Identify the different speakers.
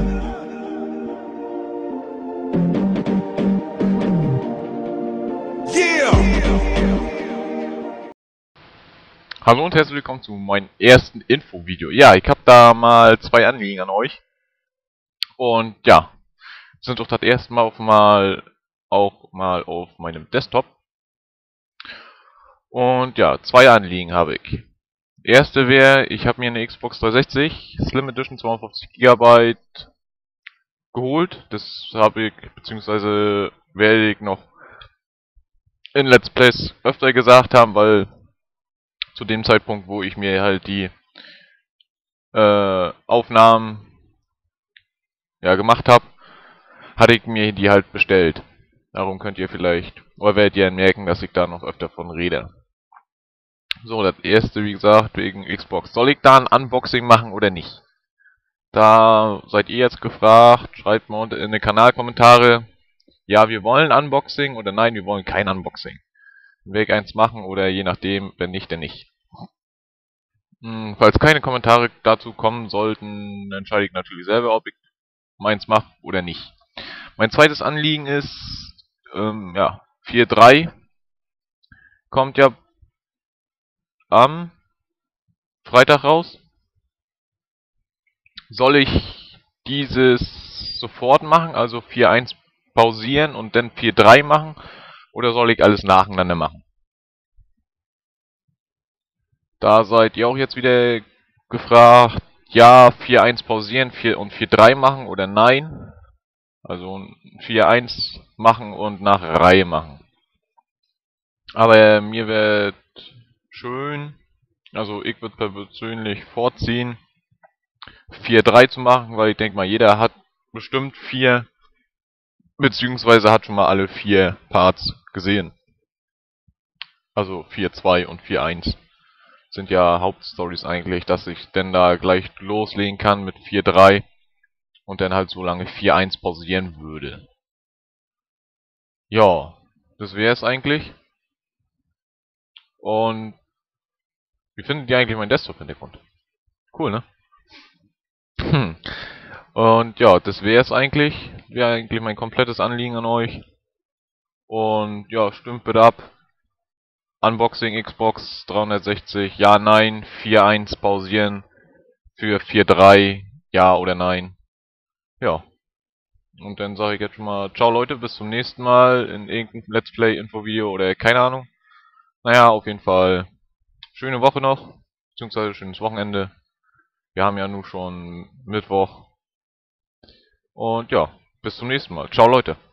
Speaker 1: Hallo und herzlich willkommen zu meinem ersten Infovideo. Ja, ich habe da mal zwei Anliegen an euch. Und ja, sind doch das erste Mal auch mal auf meinem Desktop. Und ja, zwei Anliegen habe ich. Erste wäre, ich habe mir eine Xbox 360 Slim Edition 52 GB geholt. Das habe ich, beziehungsweise werde ich noch in Let's Plays öfter gesagt haben, weil zu dem Zeitpunkt, wo ich mir halt die Aufnahmen gemacht habe, hatte ich mir die halt bestellt. Darum könnt ihr vielleicht, oder werdet ihr merken, dass ich da noch öfter von rede. So, das erste, wie gesagt, wegen Xbox. Soll ich da ein Unboxing machen oder nicht? Da seid ihr jetzt gefragt, schreibt mal unten in die Kanalkommentare, ja, wir wollen Unboxing oder nein, wir wollen kein Unboxing. Dann werde ich eins machen oder je nachdem, wenn nicht, dann nicht. Falls keine Kommentare dazu kommen sollten, entscheide ich natürlich selber, ob ich meins mache oder nicht. Mein zweites Anliegen ist, 4.3 kommt ja am Freitag raus. Soll ich dieses sofort machen, also 4.1 pausieren und dann 4.3 machen, oder soll ich alles nacheinander machen? Da seid ihr auch jetzt wieder gefragt, ja, 4.1 pausieren 4 und 4.3 machen oder nein. Also 4.1 machen und nach Reihe machen. Aber mir wird schön, also ich würde persönlich vorziehen, 4.3 zu machen, weil ich denke mal, jeder hat bestimmt 4, beziehungsweise hat schon mal alle 4 Parts gesehen. Also 4.2 und 4.1 sind ja Hauptstories eigentlich, dass ich dann da gleich loslegen kann mit 4.3 und dann halt so lange 4.1 pausieren würde. Ja, das wäre es eigentlich. Und wie findet ihr eigentlich meinen Desktop-Hintergrund? Cool, ne? Und ja, das wäre es eigentlich. Wäre eigentlich mein komplettes Anliegen an euch. Und ja, stimmt bitte ab. Unboxing Xbox 360, ja, nein. 4.1 pausieren. Für 4.3, ja oder nein. Ja. Und dann sage ich jetzt schon mal, ciao Leute, bis zum nächsten Mal in irgendeinem Let's Play, Infovideo oder keine Ahnung. Naja, auf jeden Fall schöne Woche noch, beziehungsweise schönes Wochenende. Wir haben ja nun schon Mittwoch. Und ja, bis zum nächsten Mal. Ciao Leute.